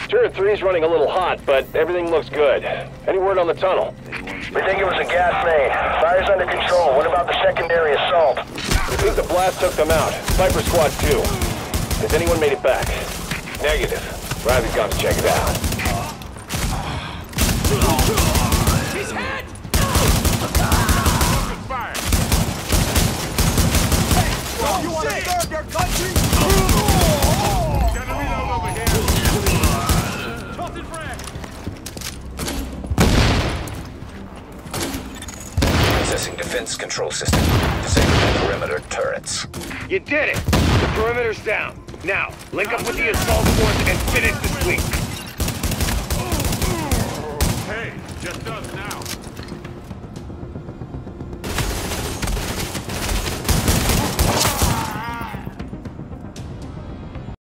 Turret 3's running a little hot, but everything looks good. Any word on the tunnel? We think it was a gas main. Fire's under control. What about the secondary assault? We think the blast took them out. Viper Squad 2. Has anyone made it back? Negative. Riley's gone to check it out. He's hit! Fire! Hey, you want to serve your country? Gotta reload over here. Tossing frag. Accessing defense control system. Disabling perimeter turrets. You did it! The perimeter's down. Now, link up with the assault force and finish the sweep.